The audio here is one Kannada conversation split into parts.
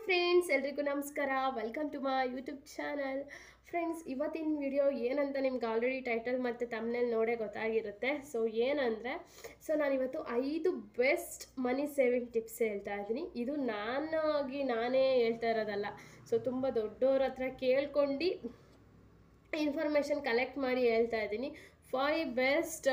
ಫ್ರೆಂಡ್ಸ್, ಎಲ್ರಿಗೂ ನಮಸ್ಕಾರ. Welcome to my YouTube channel. Friends, ಇವತ್ತಿನ ವಿಡಿಯೋ ಏನಂತ ನಿಮ್ಗೆ ಆಲ್ರೆಡಿ ಟೈಟಲ್ ಮತ್ತು ತಮ್ನೇಲಿ ನೋಡೇ ಗೊತ್ತಾಗಿರುತ್ತೆ. ಏನಂದರೆ ನಾನಿವತ್ತು 5 ಬೆಸ್ಟ್ ಮನಿ ಸೇವಿಂಗ್ ಟಿಪ್ಸ್ ಹೇಳ್ತಾ ಇದ್ದೀನಿ. ಇದು ನಾನೇ ಹೇಳ್ತಾ ಇರೋದಲ್ಲ. ತುಂಬ ದೊಡ್ಡವ್ರ ಹತ್ರ ಕೇಳ್ಕೊಂಡು ಇನ್ಫಾರ್ಮೇಷನ್ ಕಲೆಕ್ಟ್ ಮಾಡಿ ಹೇಳ್ತಾ ಇದ್ದೀನಿ. 5 ಬೆಸ್ಟ್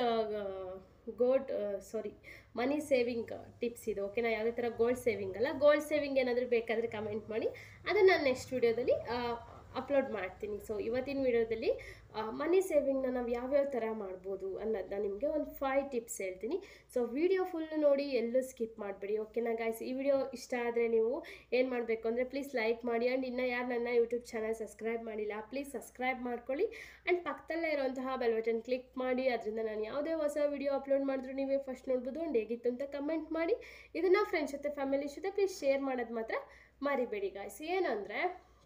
ಮನಿ ಸೇವಿಂಗ್ ಟಿಪ್ಸ್ ಇದು. ಓಕೆನಾ? ಯಾವುದೇ ಥರ ಗೋಲ್ಡ್ ಸೇವಿಂಗ್ ಅಲ್ಲ. ಗೋಲ್ಡ್ ಸೇವಿಂಗ್ ಏನಾದರೂ ಬೇಕಾದರೆ ಕಮೆಂಟ್ ಮಾಡಿ, ಅದನ್ನು ನಾನು ನೆಕ್ಸ್ಟ್ ವೀಡಿಯೋದಲ್ಲಿ ಅಪ್ಲೋಡ್ ಮಾಡ್ತೀನಿ. ಇವತ್ತಿನ ವಿಡಿಯೋದಲ್ಲಿ ಮನಿ ಸೇವಿಂಗ್ನ ನಾವು ಯಾವ್ಯಾವ ಥರ ಮಾಡ್ಬೋದು ಅನ್ನೋದನ್ನ ನಿಮಗೆ ಒಂದು 5 ಟಿಪ್ಸ್ ಹೇಳ್ತೀನಿ. ವಿಡಿಯೋ ಫುಲ್ ನೋಡಿ, ಎಲ್ಲೂ ಸ್ಕಿಪ್ ಮಾಡಬೇಡಿ. ಓಕೆನಾ ಗೈಸ್? ಈ ವಿಡಿಯೋ ಇಷ್ಟ ಆದರೆ ನೀವು ಏನು ಮಾಡಬೇಕು ಅಂದರೆ ಪ್ಲೀಸ್ ಲೈಕ್ ಮಾಡಿ. ಆ್ಯಂಡ್ ಇನ್ನೂ ಯಾರು ನನ್ನ ಯೂಟ್ಯೂಬ್ ಚಾನಲ್ ಸಬ್ಸ್ಕ್ರೈಬ್ ಮಾಡಿಲ್ಲ, ಪ್ಲೀಸ್ ಸಬ್ಸ್ಕ್ರೈಬ್ ಮಾಡ್ಕೊಳ್ಳಿ. ಆ್ಯಂಡ್ ಪಕ್ಕದಲ್ಲೇ ಇರೋಂತಹ ಬೆಲ್ ಬಟನ್ ಕ್ಲಿಕ್ ಮಾಡಿ. ಅದರಿಂದ ನಾನು ಯಾವುದೇ ಹೊಸ ವಿಡಿಯೋ ಅಪ್ಲೋಡ್ ಮಾಡಿದ್ರು ನೀವೇ ಫಸ್ಟ್ ನೋಡ್ಬೋದು. ಆ್ಯಂಡ್ ಹೇಗಿತ್ತು ಅಂತ ಕಮೆಂಟ್ ಮಾಡಿ. ಇದನ್ನು ಫ್ರೆಂಡ್ಸ್ ಜೊತೆ, ಫ್ಯಾಮಿಲಿ ಜೊತೆ ಪ್ಲೀಸ್ ಶೇರ್ ಮಾಡೋದು ಮಾತ್ರ ಮರಿಬೇಡಿ ಗಾಯ್ಸ್. ಏನಂದರೆ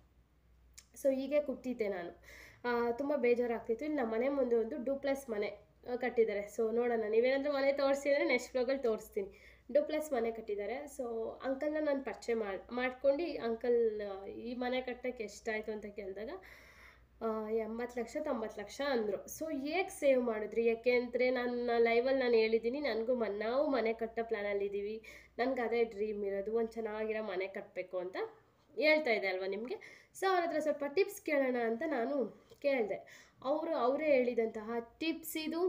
ಹೀಗೆ ಕೂತಿದ್ದೆ ನಾನು, ತುಂಬ ಬೇಜಾರಾಗ್ತಿತ್ತು. ಇಲ್ಲಿ ನಮ್ಮ ಮನೆ ಮುಂದೆ ಒಂದು ಡೂಪ್ಲೆಕ್ಸ್ ಮನೆ ಕಟ್ಟಿದ್ದಾರೆ. ನೋಡೋಣ, ನೀವೇನಾದರೂ ಮನೆ ತೋರಿಸಿದ್ರೆ ನೆಕ್ಸ್ಟ್ ವ್ಲಾಗಲ್ಲಿ ತೋರಿಸ್ತೀನಿ. ಡೂಪ್ಲೆಕ್ಸ್ ಮನೆ ಕಟ್ಟಿದ್ದಾರೆ. ಅಂಕಲ್ನ ನಾನು ಪರಿಚಯ ಮಾಡ್ಕೊಂಡು, ಅಂಕಲ್ ಈ ಮನೆ ಕಟ್ಟೋಕ್ಕೆ ಎಷ್ಟಾಯಿತು ಅಂತ ಕೇಳಿದಾಗ 80 ಲಕ್ಷ 90 ಲಕ್ಷ ಅಂದರು. ಹೇಗೆ ಸೇವ್ ಮಾಡಿದ್ರಿ? ಯಾಕೆಂದರೆ ನನ್ನ ಲೈವಲ್ಲಿ ನಾನು ಹೇಳಿದ್ದೀನಿ, ನಾವು ಮನೆ ಕಟ್ಟೋ ಪ್ಲ್ಯಾನಲ್ಲಿದ್ದೀವಿ. ನನಗೆ ಅದೇ ಡ್ರೀಮ್ ಇರೋದು, ಒಂದು ಚೆನ್ನಾಗಿರೋ ಮನೆ ಕಟ್ಟಬೇಕು ಅಂತ ಹೇಳ್ತಾ ಇದೆ ಅಲ್ವಾ ನಿಮಗೆ. ಅವ್ರ ಹತ್ರ ಸ್ವಲ್ಪ ಟಿಪ್ಸ್ ಕೇಳೋಣ ಅಂತ ನಾನು ಕೇಳಿದೆ. ಅವರೇ ಹೇಳಿದಂತಹ ಟಿಪ್ಸ್ ಇದು.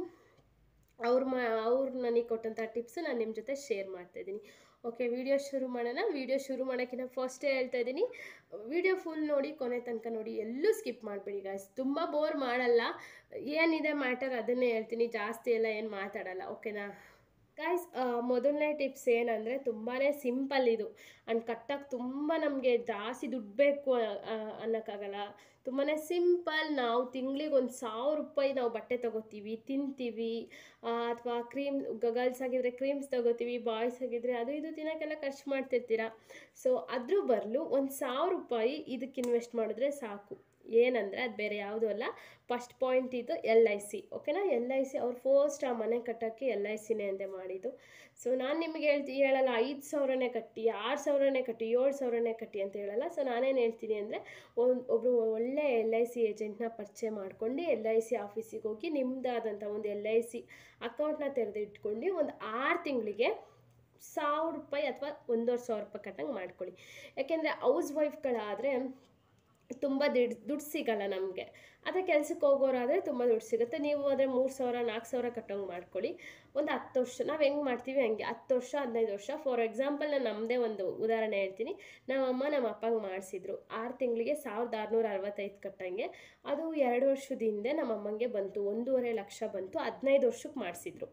ಅವ್ರು ನನಗೆ ಕೊಟ್ಟಂತಹ ಟಿಪ್ಸ್ ನಾನು ನಿಮ್ಮ ಜೊತೆ ಶೇರ್ ಮಾಡ್ತಾಯಿದ್ದೀನಿ. ಓಕೆ, ವಿಡಿಯೋ ಶುರು ಮಾಡೋಣ. ವಿಡಿಯೋ ಶುರು ಮಾಡೋಕ್ಕಿಂತ ಫಸ್ಟೇ ಹೇಳ್ತಾ ಇದ್ದೀನಿ, ವಿಡಿಯೋ ಫುಲ್ ನೋಡಿ, ಕೊನೆ ತನಕ ನೋಡಿ, ಎಲ್ಲೂ ಸ್ಕಿಪ್ ಮಾಡಬೇಡಿ ಗಾಯ್ಸ್. ತುಂಬ ಬೋರ್ ಮಾಡಲ್ಲ. ಏನಿದೆ ಮ್ಯಾಟರ್ ಅದನ್ನೇ ಹೇಳ್ತೀನಿ, ಜಾಸ್ತಿ ಎಲ್ಲ ಏನು ಮಾತಾಡಲ್ಲ. ಓಕೆನಾ ಗಾಯ್ಸ್? ಮೊದಲನೇ ಟಿಪ್ಸ್ ಏನಂದರೆ ತುಂಬಾ ಸಿಂಪಲ್ ಇದು. ಆ್ಯಂಡ್ ಕಟ್ಟಕ್ಕೆ ತುಂಬ ನಮಗೆ ಜಾಸ್ತಿ ದುಡ್ಡು ಬೇಕು ಅನ್ನೋಕ್ಕಾಗಲ್ಲ. ತುಂಬಾ ಸಿಂಪಲ್. ನಾವು ತಿಂಗಳಿಗೆ 1,000 ರೂಪಾಯಿ ನಾವು ಬಟ್ಟೆ ತೊಗೋತೀವಿ, ತಿಂತೀವಿ, ಅಥವಾ ಗರ್ಲ್ಸ್ ಆಗಿದ್ರೆ ಕ್ರೀಮ್ಸ್ ತೊಗೋತೀವಿ, ಬಾಯ್ಸ್ ಆಗಿದ್ರೆ ಅದು ಇದು ತಿನ್ನೋಕ್ಕೆಲ್ಲ ಖರ್ಚು ಮಾಡ್ತಿರ್ತೀರ. ಅದ್ರ ಬದಲು 1,000 ರೂಪಾಯಿ ಇದಕ್ಕೆ ಇನ್ವೆಸ್ಟ್ ಮಾಡಿದ್ರೆ ಸಾಕು. ಏನಂದರೆ ಅದು ಬೇರೆ ಯಾವುದೂ ಅಲ್ಲ. ಫಸ್ಟ್ ಪಾಯಿಂಟ್ ಇದು LIC. ಓಕೆನಾ? LIC ಅವ್ರು ಫಸ್ಟ್ ಆ ಮನೆ ಕಟ್ಟೋಕ್ಕೆ LICನೇ ಅಂತೆ ಮಾಡಿದ್ದು. ನಾನು ನಿಮಗೆ ಹೇಳಲ್ಲ 5,000ನೇ ಕಟ್ಟಿ, 6,000ನೇ ಕಟ್ಟಿ, 7,000ನೇ ಕಟ್ಟಿ ಅಂತ ಹೇಳಲ್ಲ. ನಾನೇನು ಹೇಳ್ತೀನಿ ಅಂದರೆ, ಒಬ್ಬರು ಒಳ್ಳೆ LIC ಏಜೆಂಟ್ನ ಪರಿಚಯ ಮಾಡ್ಕೊಂಡು LIC ಆಫೀಸಿಗೆ ಹೋಗಿ ನಿಮ್ಮದಾದಂಥ ಒಂದು LIC ಅಕೌಂಟ್ನ ತೆರೆದು ಇಟ್ಕೊಂಡು ಒಂದು 6 ತಿಂಗಳಿಗೆ 1,000 ರೂಪಾಯಿ ಅಥವಾ 1,500 ರೂಪಾಯಿ ಕಟ್ಟಂಗೆ ಮಾಡ್ಕೊಳ್ಳಿ. ಯಾಕೆಂದರೆ ಹೌಸ್ ವೈಫ್ಗಳಾದರೆ ತುಂಬ ದುಡ್ಡು ಸಿಗಲ್ಲ ನಮಗೆ. ಅದೇ ಕೆಲಸಕ್ಕೆ ಹೋಗೋರಾದರೆ ತುಂಬ ದುಡ್ಡು ಸಿಗುತ್ತೆ. ನೀವು ಆದರೆ 3,000 4,000 ಕಟ್ಟೋಂಗೆ ಮಾಡ್ಕೊಳ್ಳಿ. ಒಂದು 10 ವರ್ಷ ನಾವು ಹೆಂಗೆ ಮಾಡ್ತೀವಿ ಹಂಗೆ 10 ವರ್ಷ 15 ವರ್ಷ. ಫಾರ್ ಎಕ್ಸಾಂಪಲ್ ನಾನು ನಮ್ಮದೇ ಒಂದು ಉದಾಹರಣೆ ಹೇಳ್ತೀನಿ. ನಮ್ಮ ಅಪ್ಪಂಗೆ ಮಾಡಿಸಿದ್ರು 6 ತಿಂಗಳಿಗೆ 1,665 ಕಟ್ಟಂಗೆ. ಅದು 2 ವರ್ಷದ ಹಿಂದೆ ನಮ್ಮ ಅಮ್ಮಂಗೆ ಬಂತು, 1.5 ಲಕ್ಷ ಬಂತು. 15 ವರ್ಷಕ್ಕೆ ಮಾಡಿಸಿದ್ರು.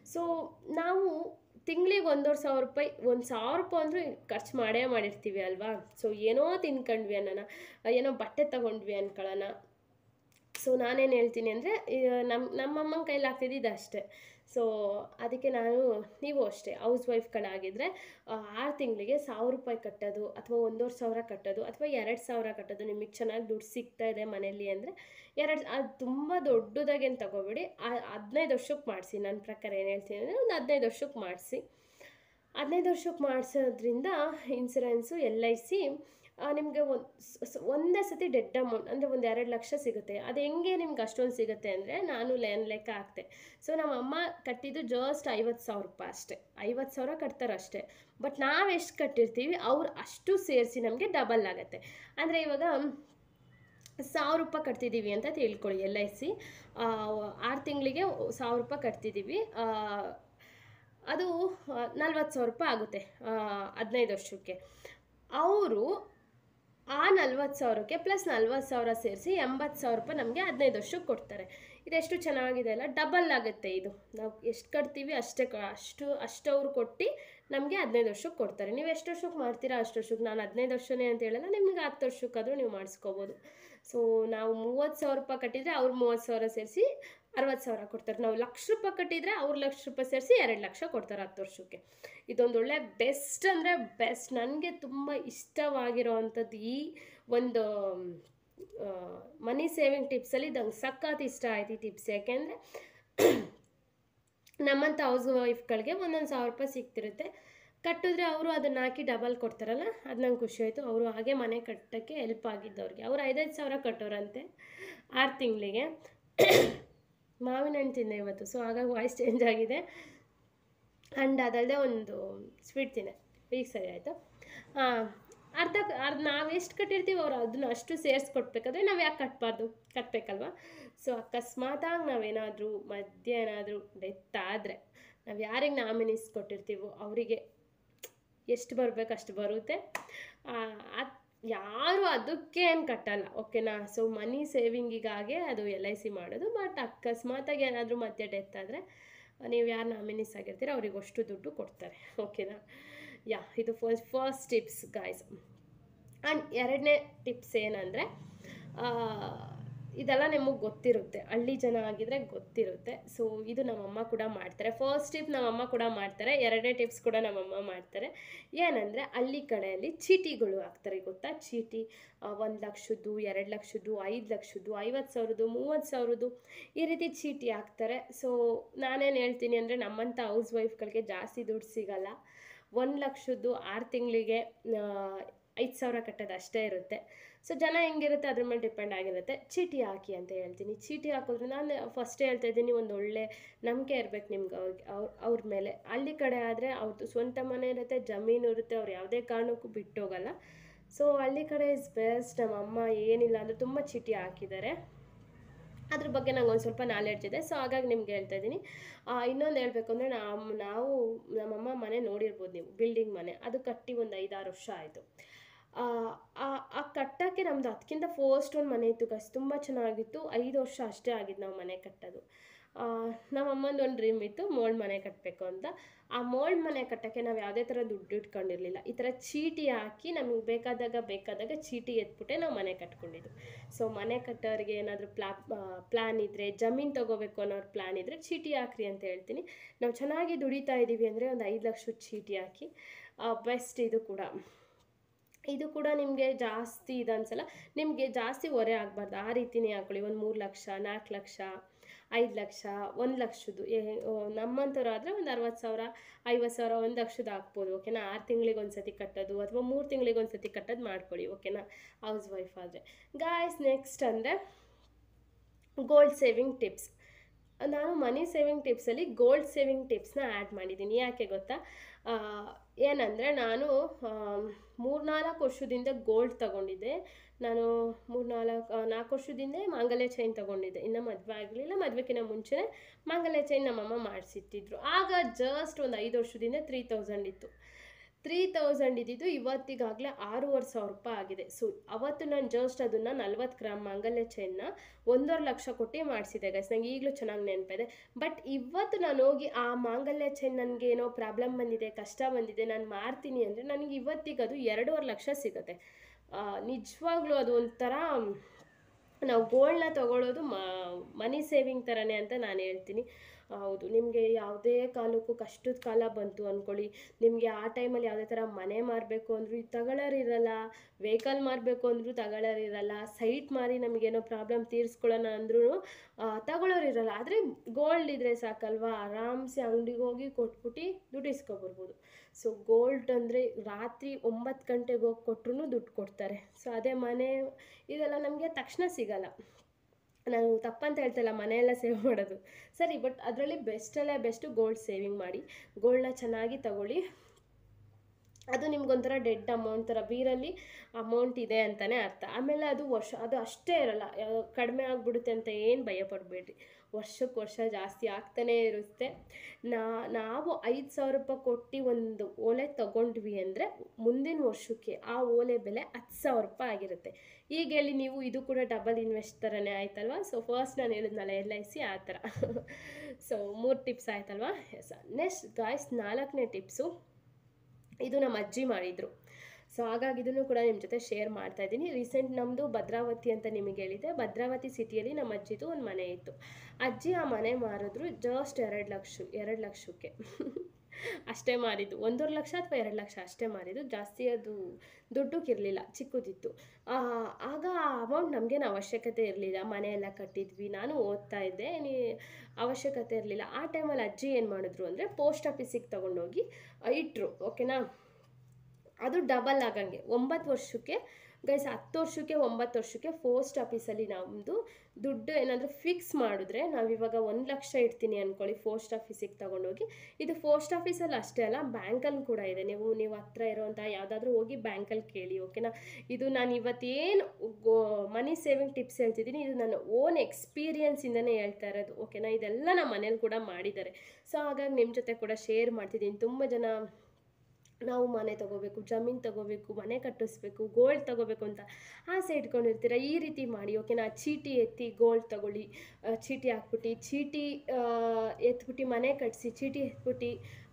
ನಾವು ತಿಂಗಳಿಗೆ 1,500 ರೂಪಾಯಿ, 1,000 ರೂಪಾಯಿ ಅಂದರೂ ಖರ್ಚು ಮಾಡಿರ್ತೀವಿ ಅಲ್ವಾ. ಏನೋ ತಿನ್ಕೊಂಡ್ವಿ ಅನ್ನೋಣ, ಏನೋ ಬಟ್ಟೆ ತೊಗೊಂಡ್ವಿ ಅನ್ಕೊಳ್ಳೋಣ. ನಾನೇನು ಹೇಳ್ತೀನಿ ಅಂದರೆ, ನಮ್ಮಮ್ಮನ ಕೈಲಿ ಆಗ್ತಿದ್ದು ಅಷ್ಟೇ. ಅದಕ್ಕೆ ನೀವು ಅಷ್ಟೇ ಹೌಸ್ ವೈಫ್ಗಳಾಗಿದ್ದರೆ 6 ತಿಂಗಳಿಗೆ 1,000 ರೂಪಾಯಿ ಕಟ್ಟೋದು, ಅಥವಾ 1,500 ಕಟ್ಟೋದು, ಅಥವಾ 2,000 ಕಟ್ಟೋದು. ನಿಮಗೆ ಚೆನ್ನಾಗಿ ದುಡ್ಡು ಸಿಗ್ತಾ ಇದೆ ಮನೇಲಿ ಅಂದರೆ ಅದು ತುಂಬ ದೊಡ್ಡದಾಗೇನು ತಗೋಬೇಡಿ. 15 ವರ್ಷಕ್ಕೆ ಮಾಡಿಸಿ. ನನ್ನ ಪ್ರಕಾರ ಏನು ಹೇಳ್ತೀನಿ ಅಂದರೆ, ಒಂದು 15 ವರ್ಷಕ್ಕೆ ಮಾಡಿಸಿ. 15 ವರ್ಷಕ್ಕೆ ಮಾಡಿಸೋದ್ರಿಂದ ಇನ್ಸೂರೆನ್ಸು LIC ನಿಮಗೆ ಒಂದೇ ಸತಿ ಡೆಡ್ ಅಮೌಂಟ್ ಅಂದರೆ ಒಂದು 2 ಲಕ್ಷ ಸಿಗುತ್ತೆ. ಅದು ಹೆಂಗೆ ನಿಮ್ಗೆ ಅಷ್ಟೊಂದು ಸಿಗುತ್ತೆ ಅಂದರೆ, ನಾನು ಲೆಕ್ಕ ಹಾಕ್ತೆ. ನಮ್ಮ ಅಮ್ಮ ಕಟ್ಟಿದ್ದು ಜಸ್ಟ್ 50,000 ರೂಪಾಯಿ ಅಷ್ಟೇ. 50,000 ಕಟ್ತಾರೆ ಅಷ್ಟೇ. ಬಟ್ ನಾವು ಎಷ್ಟು ಕಟ್ಟಿರ್ತೀವಿ ಅವ್ರು ಅಷ್ಟು ಸೇರಿಸಿ ನಮಗೆ ಡಬಲ್ ಆಗುತ್ತೆ. ಅಂದರೆ ಇವಾಗ 1,000 ರೂಪಾಯಿ ಕಟ್ತಿದ್ದೀವಿ ಅಂತ ತಿಳ್ಕೊಳ್ಳಿ. LIC 6 ತಿಂಗಳಿಗೆ 1,000 ರೂಪಾಯಿ ಕಟ್ತಿದ್ದೀವಿ. ಅದು 40,000 ರೂಪಾಯಿ ಆಗುತ್ತೆ 15 ವರ್ಷಕ್ಕೆ. ಅವರು ಆ 40,000ಕ್ಕೆ ಪ್ಲಸ್ 40,000 ಸೇರಿಸಿ 80,000 ರೂಪಾಯಿ ನಮಗೆ 15 ವರ್ಷಕ್ಕೆ ಕೊಡ್ತಾರೆ. ಇದೆಷ್ಟು ಚೆನ್ನಾಗಿದೆ ಅಲ್ಲ? ಡಬಲ್ ಆಗುತ್ತೆ ಇದು. ನಾವು ಎಷ್ಟು ಕಟ್ತೀವಿ ಅಷ್ಟು ಅವ್ರು ಕೊಟ್ಟು ನಮಗೆ 15 ವರ್ಷಕ್ಕೆ ಕೊಡ್ತಾರೆ. ನೀವು ಎಷ್ಟು ವರ್ಷಕ್ಕೆ ಮಾಡ್ತೀರಾ ಅಷ್ಟು ವರ್ಷಕ್ಕೆ. ನಾನು 15 ವರ್ಷನೇ ಅಂತ ಹೇಳಲ್ಲ, ನಿಮಗೆ 10 ವರ್ಷಕ್ಕಾದರೂ ನೀವು ಮಾಡಿಸ್ಕೋಬೋದು. ನಾವು 30,000 ರೂಪಾಯಿ ಕಟ್ಟಿದರೆ ಅವ್ರು 30,000 ಸೇರಿಸಿ 60,000 ಕೊಡ್ತಾರೆ. ನಾವು 1,00,000 ರೂಪಾಯಿ ಕಟ್ಟಿದರೆ ಅವ್ರು 1,00,000 ರೂಪಾಯಿ ಸೇರಿಸಿ 2 ಲಕ್ಷ ಕೊಡ್ತಾರೆ 10 ವರ್ಷಕ್ಕೆ. ಇದೊಂದು ಒಳ್ಳೆ ಬೆಸ್ಟ್ ಅಂದರೆ ಬೆಸ್ಟ್. ನನಗೆ ತುಂಬ ಇಷ್ಟವಾಗಿರೋ ಅಂಥದ್ದು ಈ ಒಂದು ಮನಿ ಸೇವಿಂಗ್ ಟಿಪ್ಸಲ್ಲಿ ನಂಗೆ ಸಖತ್ ಇಷ್ಟ ಆಯ್ತು ಈ ಟಿಪ್ಸ್. ಯಾಕೆಂದರೆ ನಮ್ಮಂಥ ಹೌಸ್ ವೈಫ್ಗಳಿಗೆ 1,000 ರೂಪಾಯಿ ಸಿಗ್ತಿರುತ್ತೆ. ಕಟ್ಟಿದ್ರೆ ಅವರು ಅದನ್ನ ಹಾಕಿ ಡಬಲ್ ಕೊಡ್ತಾರಲ್ಲ, ಅದು ನಂಗೆ ಖುಷಿ ಆಯಿತು. ಅವರು ಹಾಗೆ ಮನೆ ಕಟ್ಟೋಕ್ಕೆ ಹೆಲ್ಪ್ ಆಗಿದ್ದವ್ರಿಗೆ. ಅವರು 5,000 ಕಟ್ಟೋರಂತೆ 6 ತಿಂಗಳಿಗೆ. ಮಾವಿನ ಹಣ್ಣು ತಿಂದೆ ಇವತ್ತು, ಸೊ ಹಾಗಾಗಿ ವಾಯ್ಸ್ ಚೇಂಜ್ ಆಗಿದೆ. ಆ್ಯಂಡ್ ಅದಲ್ಲದೆ ಒಂದು ಸ್ವೀಟ್ ತಿಂದೆ, ಈಗ ಸರಿ ಆಯಿತು. ಅರ್ಧ ನಾವು ಎಷ್ಟು ಕಟ್ಟಿರ್ತೀವಿ ಅವ್ರು ಅದನ್ನ ಅಷ್ಟು ಸೇರಿಸ್ಕೊಟ್ಬೇಕಾದ್ರೆ ನಾವು ಯಾಕೆ ಕಟ್ಟಬಾರ್ದು, ಕಟ್ಟಬೇಕಲ್ವ. ಸೊ ಅಕಸ್ಮಾತಾಗಿ ನಾವೇನಾದರೂ ಮಧ್ಯ ಏನಾದರೂ ಡೆತ್ ಆದರೆ ನಾವು ಯಾರಿಗೆ ನಾಮಿನೀಸ್ ಕೊಟ್ಟಿರ್ತೀವೋ ಅವರಿಗೆ ಎಷ್ಟು ಬರಬೇಕು ಅಷ್ಟು ಬರುತ್ತೆ. ಯಾರು ಅದಕ್ಕೆ ಏನು ಕಟ್ಟಲ್ಲ, ಓಕೆನಾ. ಸೊ ಮನಿ ಸೇವಿಂಗಿಗಾಗೆ ಅದು LIC ಮಾಡೋದು. ಬಟ್ ಅಕಸ್ಮಾತಾಗಿ ಏನಾದರೂ ಮಧ್ಯೆ ಡೆತ್ ಆದರೆ ನೀವು ಯಾರು ನಾಮಿನೀಸ್ ಆಗಿರ್ತೀರ ಅವ್ರಿಗೆ ಅಷ್ಟು ದುಡ್ಡು ಕೊಡ್ತಾರೆ, ಓಕೆನಾ. ಇದು ಫಸ್ಟ್ ಟಿಪ್ಸ್ ಗಾಯ್ಸ್. ಆ್ಯಂಡ್ ಎರಡನೇ ಟಿಪ್ಸ್ ಏನಂದರೆ, ಇದೆಲ್ಲ ನಿಮಗೆ ಗೊತ್ತಿರುತ್ತೆ, ಹಳ್ಳಿ ಜನ ಆಗಿದ್ರೆ ಗೊತ್ತಿರುತ್ತೆ. ಸೊ ಇದು ನಮ್ಮಮ್ಮ ಕೂಡ ಮಾಡ್ತಾರೆ. ಫಸ್ಟ್ ಟಿಪ್ ನಮ್ಮಮ್ಮ ಕೂಡ ಮಾಡ್ತಾರೆ, ಎರಡನೇ ಟಿಪ್ಸ್ ಕೂಡ ನಮ್ಮಮ್ಮ ಮಾಡ್ತಾರೆ. ಏನಂದರೆ ಹಳ್ಳಿ ಕಡೆಯಲ್ಲಿ ಚೀಟಿಗಳು ಹಾಕ್ತಾರೆ, ಗೊತ್ತಾ. ಚೀಟಿ 1 ಲಕ್ಷದ್ದು, 2 ಲಕ್ಷದ್ದು, 5 ಲಕ್ಷದ್ದು, 50,000, 30,000 ಈ ರೀತಿ ಚೀಟಿ ಹಾಕ್ತಾರೆ. ಸೊ ನಾನೇನು ಹೇಳ್ತೀನಿ ಅಂದರೆ, ನಮ್ಮಂಥ ಹೌಸ್ ವೈಫ್ಗಳಿಗೆ ಜಾಸ್ತಿ ದುಡ್ಡು ಸಿಗಲ್ಲ. 1 ಲಕ್ಷದ್ದು 6 ತಿಂಗಳಿಗೆ 5,000 ಕಟ್ಟೋದು ಅಷ್ಟೇ ಇರುತ್ತೆ. ಸೊ ಜನ ಹೆಂಗಿರುತ್ತೆ ಅದ್ರ ಮೇಲೆ ಡಿಪೆಂಡ್ ಆಗಿರುತ್ತೆ. ಚೀಟಿ ಹಾಕಿ ಅಂತ ಹೇಳ್ತೀನಿ. ಚೀಟಿ ಹಾಕೋದ್ರೆ ನಾನು ಫಸ್ಟೇ ಹೇಳ್ತಾ ಇದ್ದೀನಿ, ಒಂದು ಒಳ್ಳೆ ನಂಬಿಕೆ ಇರಬೇಕು ನಿಮ್ಗೆ ಅವ್ರ ಮೇಲೆ. ಹಳ್ಳಿ ಕಡೆ ಆದರೆ ಅವ್ರದ್ದು ಸ್ವಂತ ಮನೆ ಇರುತ್ತೆ, ಜಮೀನು ಇರುತ್ತೆ, ಅವ್ರು ಯಾವುದೇ ಕಾರಣಕ್ಕೂ ಬಿಟ್ಟೋಗಲ್ಲ. ಸೊ ಹಳ್ಳಿ ಕಡೆ ಇಸ್ ಬೆಸ್ಟ್. ನಮ್ಮಮ್ಮ ಏನಿಲ್ಲ ಅಂದರೆ ತುಂಬ ಚೀಟಿ ಹಾಕಿದ್ದಾರೆ. ಅದ್ರ ಬಗ್ಗೆ ನಂಗೆ ಒಂದು ಸ್ವಲ್ಪ ನಾಲೆಡ್ಜ್ ಇದೆ, ಸೊ ಹಾಗಾಗಿ ನಿಮ್ಗೆ ಹೇಳ್ತಾ ಇದ್ದೀನಿ. ಇನ್ನೊಂದು ಹೇಳಬೇಕು ಅಂದರೆ, ನಮ್ಮಮ್ಮ ಮನೆ ನೋಡಿರ್ಬೋದು ನೀವು, ಬಿಲ್ಡಿಂಗ್ ಮನೆ. ಅದು ಕಟ್ಟಿ ಒಂದು 5-6 ವರ್ಷ ಆಯಿತು. ಆ ಕಟ್ಟೋಕ್ಕೆ ನಮ್ಮದು ಅದಕ್ಕಿಂತ ಫಸ್ಟ್ ಒಂದು ಮನೆ ಇತ್ತು ಗೈಸ್, ತುಂಬ ಚೆನ್ನಾಗಿತ್ತು. 5 ವರ್ಷ ಅಷ್ಟೇ ಆಗಿದ್ದು ನಾವು ಮನೆ ಕಟ್ಟೋದು. ನಮ್ಮಮ್ಮಂದು ಒಂದು ಡ್ರೀಮ್ ಇತ್ತು, ಮೋಲ್ಡ್ ಮನೆ ಕಟ್ಟಬೇಕು ಅಂತ. ಆ ಮೋಲ್ಡ್ ಮನೆ ಕಟ್ಟೋಕ್ಕೆ ನಾವು ಯಾವುದೇ ಥರ ದುಡ್ಡು ಇಟ್ಕೊಂಡಿರಲಿಲ್ಲ. ಈ ಥರ ಚೀಟಿ ಹಾಕಿ ನಮಗೆ ಬೇಕಾದಾಗ ಚೀಟಿ ಎತ್ಬಿಟ್ಟೆ ನಾವು ಮನೆ ಕಟ್ಕೊಂಡಿದ್ದು. ಸೊ ಮನೆ ಕಟ್ಟೋರಿಗೆ ಏನಾದರೂ ಪ್ಲ್ಯಾನ್ ಇದ್ದರೆ, ಜಮೀನು ತೊಗೋಬೇಕು ಅನ್ನೋರು ಪ್ಲ್ಯಾನ್ ಇದ್ದರೆ ಚೀಟಿ ಹಾಕ್ರಿ ಅಂತ ಹೇಳ್ತೀನಿ. ನಾವು ಚೆನ್ನಾಗಿ ದುಡಿತಾ ಇದ್ದೀವಿ ಅಂದರೆ ಒಂದು 5 ಲಕ್ಷದ ಚೀಟಿ ಹಾಕಿ. ಬೆಸ್ಟ್ ಇದು ಕೂಡ ನಿಮಗೆ ಜಾಸ್ತಿ ಇದು ಅನ್ಸಲ್ಲ, ನಿಮಗೆ ಜಾಸ್ತಿ ಹೊರೆ ಆಗಬಾರ್ದು, ಆ ರೀತಿಯೇ ಹಾಕೊಳ್ಳಿ. ಒಂದು 3 ಲಕ್ಷ, 4 ಲಕ್ಷ, 5 ಲಕ್ಷ, 1 ಲಕ್ಷದ್ದು. ನಮ್ಮಂಥವ್ರು ಆದರೆ ಒಂದು 60,000, 50,000, 1 ಲಕ್ಷದ್ದು ಹಾಕ್ಬೋದು, ಓಕೆನಾ. 6 ತಿಂಗಳಿಗೆ ಒಂದು ಸತಿ ಕಟ್ಟೋದು ಅಥವಾ 3 ತಿಂಗಳಿಗೆ ಒಂದು ಸತಿ ಕಟ್ಟೋದು ಮಾಡ್ಕೊಳ್ಳಿ, ಓಕೆನಾ, ಹೌಸ್ ವೈಫ್ ಆದರೆ. ಗಾಯ್ಸ್, ನೆಕ್ಸ್ಟ್ ಅಂದರೆ ಗೋಲ್ಡ್ ಸೇವಿಂಗ್ ಟಿಪ್ಸ್. ನಾನು ಮನಿ ಸೇವಿಂಗ್ ಟಿಪ್ಸಲ್ಲಿ ಗೋಲ್ಡ್ ಸೇವಿಂಗ್ ಟಿಪ್ಸ್ನ ಆ್ಯಡ್ ಮಾಡಿದ್ದೀನಿ. ಯಾಕೆ ಗೊತ್ತಾ, ಏನಂದರೆ ನಾನು 3-4 ವರ್ಷದಿಂದ ಗೋಲ್ಡ್ ತೊಗೊಂಡಿದ್ದೆ. ನಾನು 4 ವರ್ಷದಿಂದ ಮಾಂಗಲ್ಯ ಚೈನ್ ತೊಗೊಂಡಿದ್ದೆ. ಇನ್ನು ಮದುವೆ ಆಗಲಿಲ್ಲ, ಮದುವೆಗಿಂತ ಮುಂಚೆನೇ ಮಾಂಗಲ್ಯ ಚೈನ್ ನಮ್ಮಮ್ಮ ಮಾಡಿಸಿಟ್ಟಿದ್ರು. ಆಗ ಜಸ್ಟ್ ಒಂದು 5 ವರ್ಷದಿಂದ 3,000 ಇತ್ತು. 3,000 ಇದ್ದಿದ್ದು ಇವತ್ತಿಗಾಗಲೇ 6,500 ರೂಪಾಯಿ ಆಗಿದೆ. ಸೊ ಅವತ್ತು ನಾನು ಜಸ್ಟ್ ಅದನ್ನು 40 ಗ್ರಾಮ್ ಮಾಂಗಲ್ಯ ಚೈನ್ನ 1.5 ಲಕ್ಷ ಕೊಟ್ಟು ಮಾಡಿಸಿದೆ ಗೈಸ್, ನಂಗೆ ಈಗಲೂ ಚೆನ್ನಾಗಿ ನೆನಪಿದೆ. ಬಟ್ ಇವತ್ತು ನಾನು ಹೋಗಿ ಆ ಮಾಂಗಲ್ಯ ಚೈನ್ ನನಗೆ ಏನೋ ಪ್ರಾಬ್ಲಮ್ ಬಂದಿದೆ, ಕಷ್ಟ ಬಂದಿದೆ, ನಾನು ಮಾಡ್ತೀನಿ ಅಂದರೆ ನನಗೆ ಇವತ್ತಿಗೆ ಅದು 2.5 ಲಕ್ಷ ಸಿಗುತ್ತೆ. ನಿಜವಾಗ್ಲೂ ಅದು ಒಂಥರ ನಾವು ಗೋಲ್ಡ್ನ ತೊಗೊಳ್ಳೋದು ಮನಿ ಸೇವಿಂಗ್ ಥರನೇ ಅಂತ ನಾನು ಹೇಳ್ತೀನಿ. ಹೌದು, ನಿಮಗೆ ಯಾವುದೇ ಕಾಲಕ್ಕೂ ಕಷ್ಟದ ಕಾಲ ಬಂತು ಅಂದ್ಕೊಳ್ಳಿ, ನಿಮಗೆ ಆ ಟೈಮಲ್ಲಿ ಯಾವುದೇ ಥರ ಮನೆ ಮಾರಬೇಕು ಅಂದರೂ ತಗೊಳ್ಳೋರಿರಲ್ಲ, ವೆಹಿಕಲ್ ಮಾರಬೇಕು ಅಂದರೂ ತಗೊಳ್ಳೋರಿರಲ್ಲ, ಸೈಟ್ ಮಾರಿ ನಮಗೇನೋ ಪ್ರಾಬ್ಲಮ್ ತೀರಿಸ್ಕೊಳ್ಳೋಣ ಅಂದ್ರೂ ತಗೊಳ್ಳೋರಿರಲ್ಲ. ಆದರೆ ಗೋಲ್ಡ್ ಇದ್ದರೆ ಸಾಕಲ್ವಾ, ಆರಾಮ್ಸೆ ಅಂಗಡಿಗೆ ಹೋಗಿ ಕೊಟ್ಬಿಟ್ಟು ದುಡ್ಡು ಇಸ್ಕೊಬರ್ಬೋದು. ಸೊ ಗೋಲ್ಡ್ ಅಂದರೆ ರಾತ್ರಿ 9 ಗಂಟೆಗೆ ಹೋಗಿ ಕೊಟ್ಟರು ದುಡ್ಡು ಕೊಡ್ತಾರೆ. ಸೊ ಅದೇ ಮನೆ ಇದೆಲ್ಲ ನಮಗೆ ತಕ್ಷಣ ಸಿಗಲ್ಲ. ನಾನು ತಪ್ಪಂತ ಹೇಳ್ತಾಯಿಲ್ಲ, ಮನೆಯೆಲ್ಲ ಸೇವ್ ಮಾಡೋದು ಸರಿ, ಬಟ್ ಅದರಲ್ಲಿ ಬೆಸ್ಟು ಗೋಲ್ಡ್ ಸೇವಿಂಗ್ ಮಾಡಿ. ಗೋಲ್ಡ್ನ ಚೆನ್ನಾಗಿ ತಗೊಳ್ಳಿ. ಅದು ನಿಮ್ಗೊಂಥರ ಡೆಡ್ ಅಮೌಂಟ್ ಥರ, ಬೀರಲ್ಲಿ ಅಮೌಂಟ್ ಇದೆ ಅಂತಲೇ ಅರ್ಥ. ಆಮೇಲೆ ಅದು ಅಷ್ಟೇ ಇರಲ್ಲ, ಕಡಿಮೆ ಆಗಿಬಿಡುತ್ತೆ ಅಂತ ಏನು ಭಯ ಪಡಬೇಡ್ರಿ. ವರ್ಷಕ್ಕೆ ವರ್ಷ ಜಾಸ್ತಿ ಆಗ್ತಾನೇ ಇರುತ್ತೆ. ನಾವು 5,000 ರೂಪಾಯಿ ಕೊಟ್ಟು ಒಂದು ಓಲೆ ತೊಗೊಂಡ್ವಿ ಅಂದರೆ ಮುಂದಿನ ವರ್ಷಕ್ಕೆ ಆ ಓಲೆ ಬೆಲೆ 10,000 ರೂಪಾಯಿ ಆಗಿರುತ್ತೆ. ಈಗ ಹೇಳಿ ನೀವು, ಇದು ಕೂಡ ಡಬಲ್ ಇನ್ವೆಸ್ಟ್ ಥರನೇ ಆಯ್ತಲ್ವ. ಸೊ ಫಸ್ಟ್ ನಾನು ಹೇಳಿದ್ನಲ್ಲ LIC, ಆ ಥರ. ಸೊ 3 ಟಿಪ್ಸ್ ಆಯ್ತಲ್ವ. ಎಸ್, ನೆಕ್ಸ್ಟ್ ಗಾಯ್ಸ್, 4ನೇ ಟಿಪ್ಸು, ಇದು ನಮ್ಮ ಅಜ್ಜಿ ಮಾಡಿದರು. ಸೊ ಹಾಗಾಗಿ ಇದನ್ನು ಕೂಡ ನಿಮ್ಮ ಜೊತೆ ಶೇರ್ ಮಾಡ್ತಾ ಇದ್ದೀನಿ. ರೀಸೆಂಟ್ ನಮ್ಮದು ಭದ್ರಾವತಿ ಅಂತ ನಿಮಗೆ ಹೇಳಿದೆ. ಭದ್ರಾವತಿ ಸಿಟಿಯಲ್ಲಿ ನಮ್ಮ ಅಜ್ಜಿದು ಒಂದು ಮನೆ ಇತ್ತು. ಅಜ್ಜಿ ಆ ಮನೆ ಮಾರಿದ್ರು ಜಸ್ಟ್ 2 ಲಕ್ಷಕ್ಕೆ. ಅಷ್ಟೇ ಮಾರಿದ್ದು. 1.5 ಲಕ್ಷ ಅಥವಾ 2 ಲಕ್ಷ ಅಷ್ಟೇ ಮಾರಿದ್ದು. ಜಾಸ್ತಿ ಅದು ದುಡ್ಡುಗಿರಲಿಲ್ಲ, ಚಿಕ್ಕದಿತ್ತು. ಆಗ ಆ ಅಮೌಂಟ್ ನಮಗೇನು ಅವಶ್ಯಕತೆ ಇರಲಿಲ್ಲ. ಮನೆಯೆಲ್ಲ ಕಟ್ಟಿದ್ವಿ, ನಾನು ಓದ್ತಾ ಇದ್ದೆ, ಅವಶ್ಯಕತೆ ಇರಲಿಲ್ಲ. ಆ ಟೈಮಲ್ಲಿ ಅಜ್ಜಿ ಏನು ಮಾಡಿದ್ರು ಅಂದರೆ ಪೋಸ್ಟ್ ಆಫೀಸಿಗೆ ತೊಗೊಂಡೋಗಿ ಇಟ್ಟರು. ಓಕೆನಾ, ಅದು ಡಬಲ್ ಆಗಂಗೆ 9 ವರ್ಷಕ್ಕೆ ಗೈಸ್, 10 ವರ್ಷಕ್ಕೆ 9 ವರ್ಷಕ್ಕೆ ಪೋಸ್ಟ್ ಆಫೀಸಲ್ಲಿ ನಮ್ಮದು ದುಡ್ಡು ಏನಾದರೂ ಫಿಕ್ಸ್ ಮಾಡಿದ್ರೆ, ನಾವಿವಾಗ 1 ಲಕ್ಷ ಇಡ್ತೀನಿ ಅಂದ್ಕೊಳ್ಳಿ ಪೋಸ್ಟ್ ಆಫೀಸಿಗೆ ತೊಗೊಂಡೋಗಿ. ಇದು ಪೋಸ್ಟ್ ಆಫೀಸಲ್ಲಿ ಅಷ್ಟೇ ಅಲ್ಲ, ಬ್ಯಾಂಕಲ್ಲಿ ಕೂಡ ಇದೆ. ನೀವು ಹತ್ರ ಇರೋವಂಥ ಯಾವುದಾದ್ರೂ ಹೋಗಿ ಬ್ಯಾಂಕಲ್ಲಿ ಕೇಳಿ. ಓಕೆನಾ, ಇದು ನಾನು ಇವತ್ತೇನು ಮನಿ ಸೇವಿಂಗ್ ಟಿಪ್ಸ್ ಹೇಳ್ತಿದ್ದೀನಿ, ಇದು ನನ್ನ ಓನ್ ಎಕ್ಸ್ಪೀರಿಯನ್ಸಿಂದನೇ ಹೇಳ್ತಾ ಇರೋದು. ಓಕೆನಾ, ಇದೆಲ್ಲ ನಮ್ಮ ಮನೇಲಿ ಕೂಡ ಮಾಡಿದ್ದಾರೆ. ಸೊ ಹಾಗಾಗಿ ನಿಮ್ಮ ಜೊತೆ ಕೂಡ ಶೇರ್ ಮಾಡ್ತಿದ್ದೀನಿ. ತುಂಬ ಜನ ನಾವು ಮನೆ ತೊಗೋಬೇಕು, ಜಮೀನು ತೊಗೋಬೇಕು, ಮನೆ ಕಟ್ಟಿಸ್ಬೇಕು, ಗೋಲ್ಡ್ ತೊಗೋಬೇಕು ಅಂತ ಆಸೆ ಇಟ್ಕೊಂಡಿರ್ತೀರ. ಈ ರೀತಿ ಮಾಡಿ. ಓಕೆನಾ, ಚೀಟಿ ಎತ್ತಿ ಗೋಲ್ಡ್ ತೊಗೊಳ್ಳಿ, ಚೀಟಿ ಹಾಕ್ಬಿಟ್ಟು ಚೀಟಿ ಎತ್ಬಿಟ್ಟು ಮನೆ ಕಟ್ಟಿಸಿ, ಚೀಟಿ ಎತ್ಬಿಟ್ಟು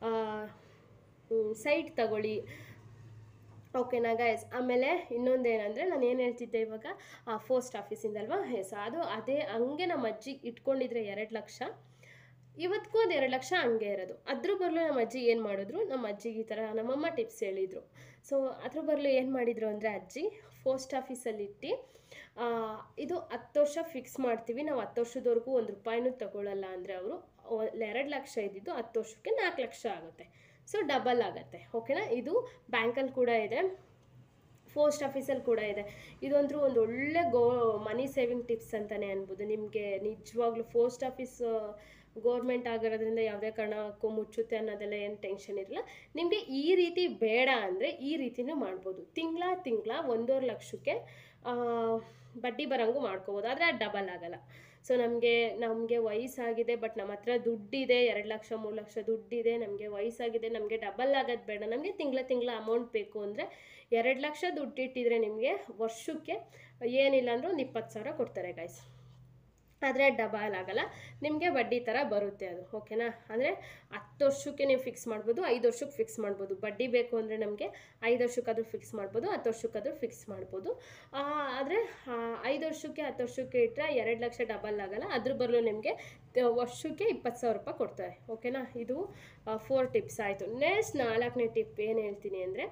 ಸೈಟ್ ತಗೊಳ್ಳಿ. ಓಕೆನಾ ಗೈಸ್, ಆಮೇಲೆ ಇನ್ನೊಂದು ಏನಂದರೆ, ನಾನು ಏನು ಹೇಳ್ತಿದ್ದೆ ಇವಾಗ, ಪೋಸ್ಟ್ ಆಫೀಸಿಂದಲ್ವಾ, ಅದು ಅದೇ ಹಂಗೆ ನಮ್ಮ ಅಜ್ಜಿ ಇಟ್ಕೊಂಡಿದ್ರೆ 2 ಲಕ್ಷ, ಇವತ್ತಿಗೂ ಅದು 2 ಲಕ್ಷ ಹಂಗೆ ಇರೋದು. ಅದ್ರ ಬರಲು ನಮ್ಮ ಅಜ್ಜಿ ಏನು ಮಾಡಿದ್ರು, ನಮ್ಮ ಅಜ್ಜಿಗೆ ಈ ಥರ ನಮ್ಮಮ್ಮ ಟಿಪ್ಸ್ ಹೇಳಿದರು. ಸೊ ಅದ್ರ ಬರಲು ಏನು ಮಾಡಿದರು ಅಂದರೆ, ಅಜ್ಜಿ ಪೋಸ್ಟ್ ಆಫೀಸಲ್ಲಿಟ್ಟು ಇದು 10 ವರ್ಷ ಫಿಕ್ಸ್ ಮಾಡ್ತೀವಿ ನಾವು, 10 ವರ್ಷದವರೆಗೂ 1 ರೂಪಾಯಿನೂ ತಗೊಳ್ಳಲ್ಲ ಅಂದರೆ, ಅವರು 2 ಲಕ್ಷ ಇದ್ದಿದ್ದು 10 ವರ್ಷಕ್ಕೆ 4 ಲಕ್ಷ ಆಗುತ್ತೆ. ಸೊ ಡಬಲ್ ಆಗುತ್ತೆ. ಓಕೆನಾ, ಇದು ಬ್ಯಾಂಕಲ್ಲಿ ಕೂಡ ಇದೆ, ಪೋಸ್ಟ್ ಆಫೀಸಲ್ಲಿ ಕೂಡ ಇದೆ. ಇದೊಂದು ಒಂದು ಒಳ್ಳೆ ಮನಿ ಸೇವಿಂಗ್ ಟಿಪ್ಸ್ ಅಂತಲೇ ಅನ್ಬೋದು. ನಿಮಗೆ ನಿಜವಾಗ್ಲೂ ಪೋಸ್ಟ್ ಆಫೀಸ್ ಗೋರ್ಮೆಂಟ್ ಆಗಿರೋದ್ರಿಂದ ಯಾವುದೇ ಕಾರಣಕ್ಕೂ ಮುಚ್ಚುತ್ತೆ ಅನ್ನೋದೆಲ್ಲ ಏನು ಟೆನ್ಷನ್ ಇರಲ್ಲ. ನಿಮಗೆ ಈ ರೀತಿ ಬೇಡ ಅಂದರೆ ಈ ರೀತಿನೂ ಮಾಡ್ಬೋದು. ತಿಂಗಳ 1.5 ಲಕ್ಷಕ್ಕೆ ಬಡ್ಡಿ ಬರೋಂಗೂ ಮಾಡ್ಕೋಬೋದು, ಆದರೆ ಅದು ಡಬಲ್ ಆಗಲ್ಲ. ಸೊ ನಮಗೆ ವಯಸ್ಸಾಗಿದೆ, ಬಟ್ ನಮ್ಮ ಹತ್ರ ದುಡ್ಡಿದೆ, 2 ಲಕ್ಷ 3 ಲಕ್ಷ ದುಡ್ಡಿದೆ, ನಮಗೆ ವಯಸ್ಸಾಗಿದೆ, ನಮಗೆ ಡಬಲ್ ಆಗೋದು ಬೇಡ, ನಮಗೆ ತಿಂಗಳ ಅಮೌಂಟ್ ಬೇಕು ಅಂದರೆ 2 ಲಕ್ಷ ದುಡ್ಡಿಟ್ಟಿದ್ರೆ ನಿಮಗೆ ವರ್ಷಕ್ಕೆ ಏನಿಲ್ಲ ಅಂದರೂ ಒಂದು 20,000 ಕೊಡ್ತಾರೆ ಗೈಸ್. ಆದರೆ ಡಬಲ್ ಆಗಲ್ಲ, ನಿಮಗೆ ಬಡ್ಡಿ ಥರ ಬರುತ್ತೆ ಅದು. ಓಕೆನಾ, ಅಂದರೆ 10 ವರ್ಷಕ್ಕೆ ನೀವು ಫಿಕ್ಸ್ ಮಾಡ್ಬೋದು, 5 ವರ್ಷಕ್ಕೆ ಫಿಕ್ಸ್ ಮಾಡ್ಬೋದು. ಬಡ್ಡಿ ಬೇಕು ಅಂದರೆ ನಮಗೆ 5 ವರ್ಷಕ್ಕಾದರೂ ಫಿಕ್ಸ್ ಮಾಡ್ಬೋದು, 10 ವರ್ಷಕ್ಕಾದರೂ ಫಿಕ್ಸ್ ಮಾಡ್ಬೋದು. ಆದರೆ 5 ವರ್ಷಕ್ಕೆ 10 ವರ್ಷಕ್ಕೆ ಇಟ್ಟರೆ 2 ಲಕ್ಷ ಡಬಲ್ ಆಗಲ್ಲ. ಅದ್ರ ಬರಲು ನಿಮಗೆ ವರ್ಷಕ್ಕೆ 20,000 ರೂಪಾಯಿ ಕೊಡ್ತಾರೆ. ಓಕೆನಾ, ಇದು 4 ಟಿಪ್ಸ್ ಆಯಿತು. ನೆಕ್ಸ್ಟ್ 4ನೇ ಟಿಪ್ ಏನು ಹೇಳ್ತೀನಿ ಅಂದರೆ,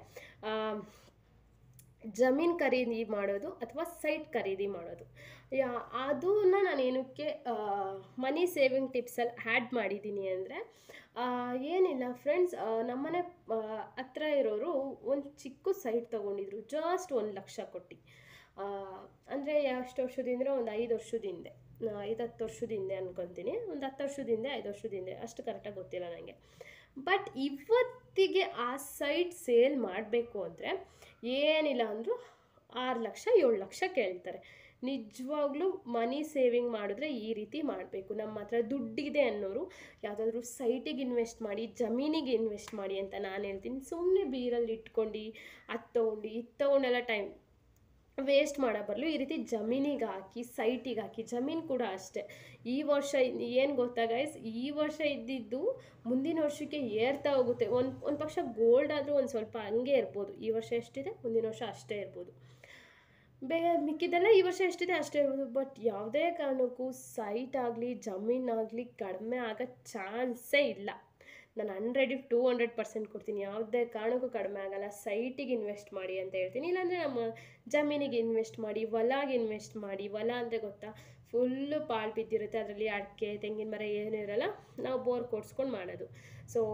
ಜಮೀನು ಖರೀದಿ ಮಾಡೋದು ಅಥವಾ ಸೈಟ್ ಖರೀದಿ ಮಾಡೋದು. ಅದನ್ನು ನಾನು ಏನಕ್ಕೆ ಮನಿ ಸೇವಿಂಗ್ ಟಿಪ್ಸಲ್ಲಿ ಆ್ಯಡ್ ಮಾಡಿದ್ದೀನಿ ಅಂದರೆ, ಏನಿಲ್ಲ ಫ್ರೆಂಡ್ಸ್, ನಮ್ಮನೆ ಹತ್ರ ಇರೋರು ಒಂದು ಚಿಕ್ಕ ಸೈಟ್ ತೊಗೊಂಡಿದ್ರು, ಜಸ್ಟ್ 1 ಲಕ್ಷ ಕೊಟ್ಟು. ಅಂದರೆ ಎಷ್ಟು ವರ್ಷದಿಂದ, ಒಂದು 5 ವರ್ಷದ ಹಿಂದೆ, 5-10 ವರ್ಷದ ಹಿಂದೆ ಅನ್ಕೊತೀನಿ, ಒಂದು 10 ವರ್ಷದ ಹಿಂದೆ 5 ವರ್ಷದ ಹಿಂದೆ, ಅಷ್ಟು ಕರೆಕ್ಟಾಗಿ ಗೊತ್ತಿಲ್ಲ ನನಗೆ. ಬಟ್ ಇವತ್ತಿಗೆ ಆ ಸೈಟ್ ಸೇಲ್ ಮಾಡಬೇಕು ಅಂದರೆ ಏನಿಲ್ಲ ಅಂದರೂ 6 ಲಕ್ಷ 7 ಲಕ್ಷ ಕೇಳ್ತಾರೆ. ನಿಜವಾಗ್ಲೂ ಮನಿ ಸೇವಿಂಗ್ ಮಾಡಿದ್ರೆ ಈ ರೀತಿ ಮಾಡಬೇಕು. ನಮ್ಮ ಹತ್ರ ದುಡ್ಡಿದೆ ಅನ್ನೋರು ಯಾವುದಾದ್ರೂ ಸೈಟಿಗೆ ಇನ್ವೆಸ್ಟ್ ಮಾಡಿ, ಜಮೀನಿಗೆ ಇನ್ವೆಸ್ಟ್ ಮಾಡಿ ಅಂತ ನಾನು ಹೇಳ್ತೀನಿ. ಸುಮ್ಮನೆ ಬೀರಲ್ಲಿ ಇಟ್ಕೊಂಡು ಅದು ತೊಗೊಂಡು ಇದು ತೊಗೊಂಡೆಲ್ಲ ಟೈಮ್ ವೇಸ್ಟ್ ಮಾಡೋ ಬರಲು ಈ ರೀತಿ ಜಮೀನಿಗೆ ಹಾಕಿ, ಸೈಟಿಗೆ ಹಾಕಿ. ಜಮೀನು ಕೂಡ ಅಷ್ಟೇ, ಈ ವರ್ಷ ಏನು ಗೊತ್ತಾ ಗೈಸ್, ಈ ವರ್ಷ ಇದ್ದಿದ್ದು ಮುಂದಿನ ವರ್ಷಕ್ಕೆ ಏರ್ತಾ ಹೋಗುತ್ತೆ. ಒಂದು ಪಕ್ಷ ಗೋಲ್ಡ್ ಆದರೂ ಒಂದು ಸ್ವಲ್ಪ ಹಂಗೆ ಇರ್ಬೋದು. ಈ ವರ್ಷ ಎಷ್ಟಿದೆ, ಮುಂದಿನ ವರ್ಷ ಅಷ್ಟೇ ಇರ್ಬೋದು. ಮಿಕ್ಕಿದೆಲ್ಲ ಈ ವರ್ಷ ಎಷ್ಟಿದೆ ಅಷ್ಟೇ ಇರ್ಬೋದು. ಬಟ್ ಯಾವುದೇ ಕಾರಣಕ್ಕೂ ಸೈಟ್ ಆಗಲಿ ಜಮೀನಾಗಲಿ ಕಡಿಮೆ ಆಗೋ ಚಾನ್ಸೇ ಇಲ್ಲ. ನಾನು 100ಗೆ 200% ಕೊಡ್ತೀನಿ, ಯಾವುದೇ ಕಾರಣಕ್ಕೂ ಕಡಿಮೆ ಆಗಲ್ಲ. ಸೈಟಿಗೆ ಇನ್ವೆಸ್ಟ್ ಮಾಡಿ ಅಂತ ಹೇಳ್ತೀನಿ. ಇಲ್ಲಾಂದರೆ ನಮ್ಮ ಜಮೀನಿಗೆ ಇನ್ವೆಸ್ಟ್ ಮಾಡಿ, ಹೊಲಗೆ ಇನ್ವೆಸ್ಟ್ ಮಾಡಿ. ಹೊಲ ಅಂದರೆ ಗೊತ್ತಾ, ಫುಲ್ಲು ಪಾಳು ಬಿದ್ದಿರುತ್ತೆ, ಅದರಲ್ಲಿ ಅಡಿಕೆ ತೆಂಗಿನ ಮರ ಏನೂ ಇರೋಲ್ಲ, ನಾವು ಬೋರ್ ಕೊಡ್ಸ್ಕೊಂಡು ಮಾಡೋದು. ಸೊ